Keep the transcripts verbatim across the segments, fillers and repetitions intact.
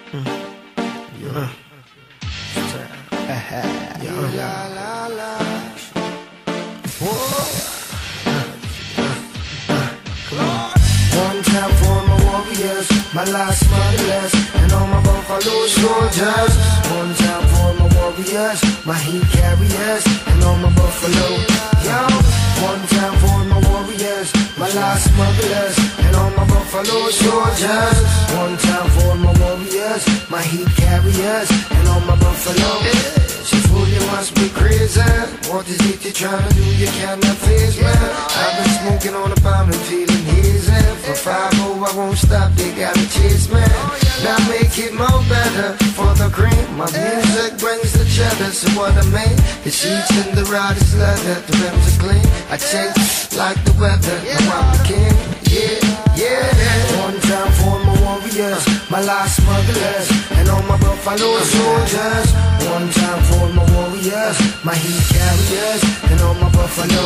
Mm. Yeah. Uh. Yeah. La la la. Whoa. One time for my warriors, my last motherless, and all my buffalo soldiers. One time for my warriors, my heat carriers, and all my buffalo. Yo, one time for my warriors, my last motherless, and all my buffalo soldiers. One time for my warriors, my heat carriers, and all my buffalo. She fool, you must be crazy. What is it you're trying to do? You cannot face, man. I've been smoking on the pound and feeling hazy. For five oh, I won't stop, they gotta chase, man. Now make it more better for the cream. My music brings the cheddar, so what I mean, the sheets and the rod is leather, the rims are clean. I change like the weather, now I'm the king. Yeah, yeah. One time for my warriors, my last smugglers, and all my buffalo soldiers. One time for my warriors, my heat carriers, and all my buffalo.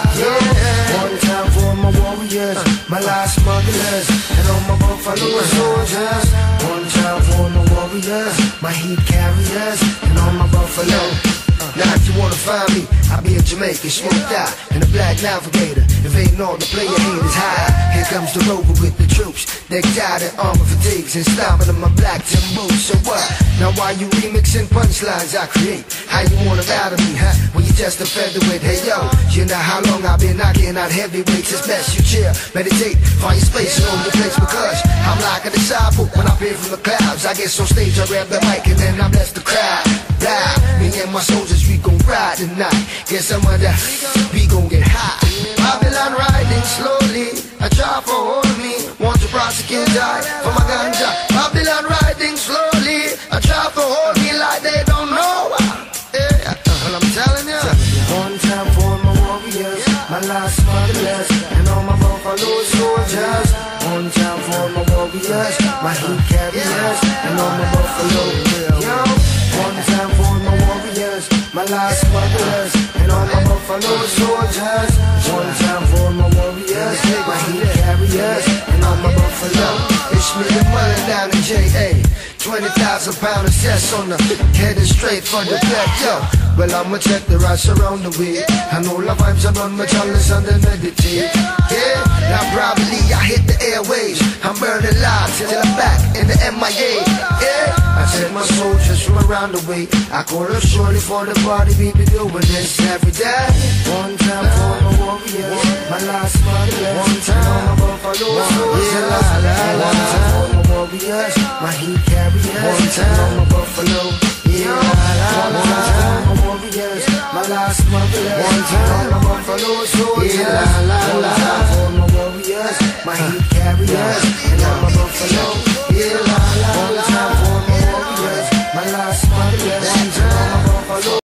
Yeah. One time for my warriors, my last smugglers, and all my buffalo soldiers. One time for my warriors, my heat carriers, and all my buffalo. Now if you wanna find me, I'll be in Jamaica, smoked out in a black navigator. Invading all the player haters high. Here comes the rover with the troops. They're tired in armor fatigues and stomping on my black tin boots. So what? Now why you remixing punchlines I create? How you wanna battle me, huh? When you just a featherweight. Hey yo, you know how long I've been knocking out heavyweights. It's best you chill, meditate, find your space and own your place. Because I'm like a disciple when I appear from the clouds. I guess on stage I grab the mic and then I bless the crowd. Die. Me and my soldiers, we gon' ride tonight. Guess I'm under, we gon' get high. Babylon riding slowly, I try for hold me. Want to prosecute die for my ganja. Babylon riding slowly, I try for hold me like they don't know. Yeah, well I'm telling ya. One time for my warriors, my last motherless, and all my buffalo soldiers. One time for my warriors, my heat carriers, and all my buffalo. Yo, one time for my warriors, my last smugglers, and all my buffalo soldiers. One time for my warriors, my heat carriers, and all my buffalo. It's me and Mullen down in J A. Twenty thousand pound assess on the headed straight for the back, yo. Well, I'ma check the rats around the way. I know the vibes are on my chalice and then meditate. Yeah, now probably I hit the airwaves. I'm burning lives till I'm back in the M I A. Yeah, I send my soldiers from around the way. I call up shortly for the party. We be doing this every day. One time for my warriors, my last motherless. One time for my buffalo soldiers. One time for my warriors, my heat carriers. One time for my buffalo. Yeah, one time for my warriors, my last motherless. One time for my buffalo soldiers. One time for my warriors, my heat carriers.